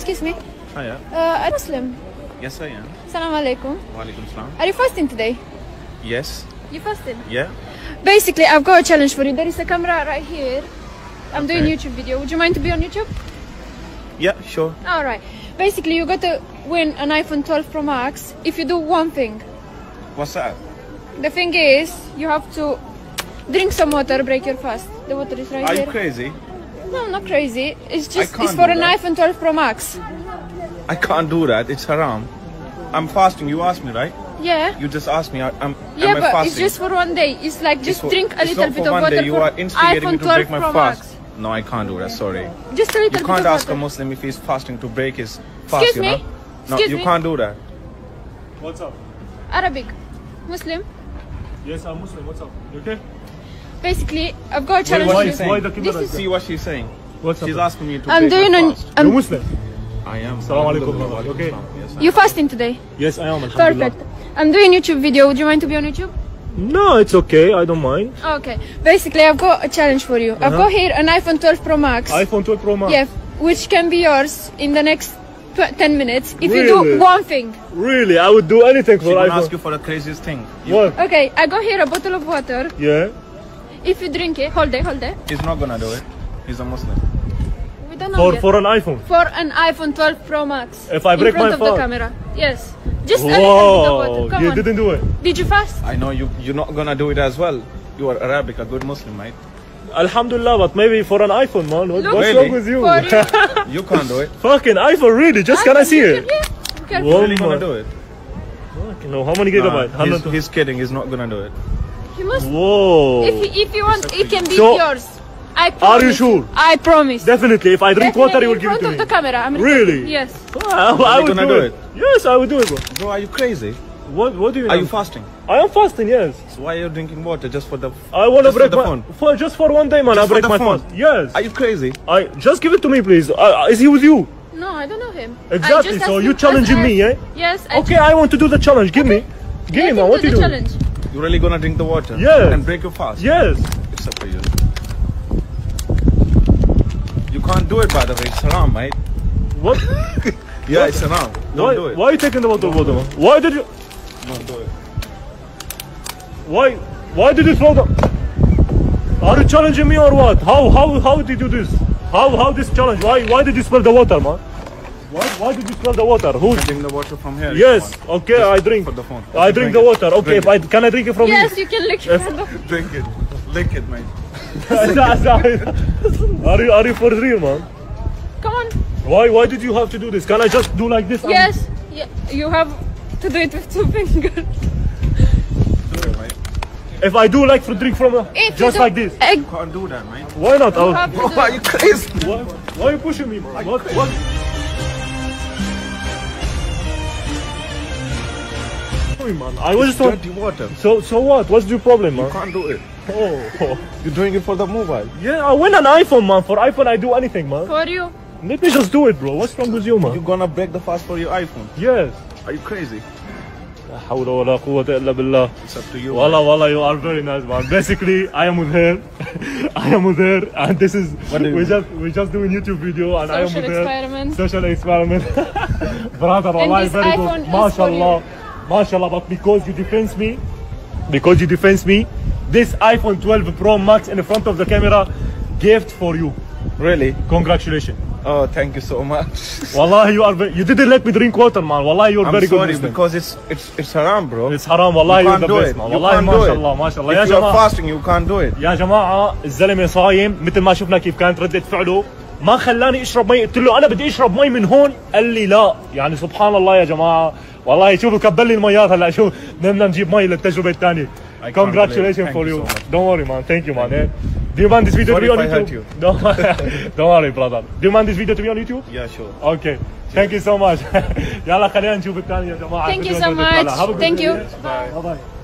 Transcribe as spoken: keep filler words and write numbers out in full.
excuse me. Hiya. Uh, I'm Muslim. Yes, I am. Assalamu alaikum. Wa alaikum salam. Are you fasting today? Yes. You fasting? Yeah. Basically, I've got a challenge for you. There is a camera right here. I'm doing Okay. YouTube video. Would you mind to be on YouTube? Yeah, sure. All right. Basically, you got to win an iPhone twelve Pro Max if you do one thing. What's that? The thing is, you have to drink some water, break your fast. The water is right Are here. you crazy? No, not crazy. It's just can't it's for do an that. iPhone twelve Pro Max. I can't do that. It's haram. I'm fasting. You asked me, right? Yeah. You just asked me. I, I'm. Yeah, am I but fasting? it's just for one day. It's like just It's for- drink a it's little not bit for of one water day. You for are instigating iPhone me to twelve break my Pro fast. Max. No, I can't do that. Sorry. Just a little You bit can't of ask a water. Muslim if he's fasting to break his fast. Excuse you me? know? No, Excuse you me? can't do that. What's up? Arabic, Muslim. Yes, I'm Muslim. What's up? You okay? Basically, I've got a challenge what for are you. you saying? Why the camera This is is- See what she's saying. What's She's up? asking me to I'm break doing my an. fast. You're I'm, Muslim? I am. Assalamu alaikum, Alhamdulillah, brother. wa Okay. alaikum salam. Yes, I you am. fasting today? Yes, I am. Alhamdulillah. Perfect. I'm doing YouTube video. Would you mind to be on YouTube? No, it's okay. I don't mind. Okay. Basically, I've got a challenge for you. I've Uh-huh. got here an iPhone twelve Pro Max. iPhone twelve Pro Max. Yeah, which can be yours in the next tw- ten minutes if you Really? do one thing. Really? I would do anything She for gonna iPhone. ask you for the craziest thing. You, What? Okay, I got here a bottle of water. Yeah. If you drink it, hold it, hold it. He's not gonna do it. He's a Muslim. We don't know For yet. for an iPhone. For an iPhone twelve Pro Max. If I break in front my of the phone? camera. Yes. Just a little bit of water. Whoa! Come You on. didn't do it. Did you fast? I know you. You're not gonna do it as well. You are Arabic, a good Muslim, mate. Alhamdulillah, but maybe for an iPhone, man. What, Look- what's Really? wrong with you? For you. You can't do it. Fucking iPhone, really? Just can I see it? Yeah. Careful. Whoa. Really gonna do it? Fucking no. How many gigabytes? Nah, he's, one hundred he's kidding. He's not gonna do it. You must. Whoa. If you, if you want, it can be So- yours. I promise. Are you sure? I promise. Definitely. If I drink Definitely water, you will in give it front to of me. the camera. I'm Really? Yes. I, I you would gonna do, do it. Yes, I would do it, bro. Bro, are you crazy? What? What do you mean? Are I'm- you fasting? I am fasting, yes. So why are you drinking water just for the? I want to just for break the my phone? for just for one day, man. Just I for break the my phone? fast. Yes. Are you crazy? I just give it to me, please. Uh, is he with you? No, I don't know him. I Exactly. just So asked you him- challenging I- me, eh? Yes. I Okay, I want to do the challenge. Give me. Give Let me, man. him What do you the doing? challenge. You really gonna drink the water? Yes. And break your fast? Yes. It's up to you. You can't do it, by the way. It's haram, mate. What? Yeah, it's haram. Don't why? do it. Why are you taking the bottle of water, man? Why did you? Don't do it. Why? Why did you throw the? Are you challenging me or what? How? How? How did you do this? How? How this challenge? Why? Why did you spill the water, man? Why? Why did you spill the water? Who? Drink the water from here. if Yes. you want. Okay, Just I drink. For the phone. I drink the it. water. Okay, Drink if I can I drink it from Yes, you? you can lick If- it. Drink it. Lick it, mate. are you? Are you for real, man? Come on. Why? Why did you have to do this? Can I just do like this? and- Yes. Yeah. You have to do it with two fingers. Do it, mate. If I do like for drink from a, If you just do- like this, Egg. Can't do that, mate. why not? You I'll- have to Bro, do are it. you crazy? why, why are you pushing me, man? What? What? Sorry, man. I was just on. Dirty water. So so what? What's your problem, man? Can't do it. Oh, You're doing it for the mobile. yeah. I win an iPhone, man. For iPhone, I do anything, man. For you. Let me just do it, bro. What's wrong with you, You're man? gonna break the fast for your iPhone. Yes. Are you crazy? لا حول ولا قوة إلا بالله. It's up to you. Wallah, wallah, you are very nice, man. Basically, I am with her. I am with her, and this is What do you we mean? just we just doing YouTube video, and I am Social with her. experiment. Social experiment. Brother, wallah, this very iPhone good. is for MashaAllah, MashaAllah. But because you defense me, because you defense me, this iPhone twelve Pro Max in front of the camera, gift for you. Really? Congratulations. Oh, thank you so much. Wallah, you are very, you didn't let me drink water, man. Wallah, you are I'm very sorry good Muslim. because it's it's it's haram, bro. It's haram. Wallah, you you're can't the do best, it. man. You Wallah, can't do it. MashaAllah, MashaAllah. يا If you're جماعة fasting, you can't do it. يا جماعة الزلمة صايم مثل ما شفنا كيف كانت ردة فعله، ما خلاني اشرب مي، قلت له انا بدي اشرب مي من هون، قال لي لا، يعني سبحان الله يا جماعة، والله شوفوا كبل لي الميات هلا، شوف بدنا نجيب مي للتجربة الثانية. I can't Congratulations believe. for Thank you. you so much. Don't worry, man. Thank you, man. Eh? Do you want this video Sorry to be on if I hurt YouTube? you. Don't, don't worry, brother. Do you want this video to be on YouTube? Yeah, sure. Okay. Thank you so much. يلا خلينا نشوف الثانية يا جماعة. Thank you so much. Thank you. Bye bye.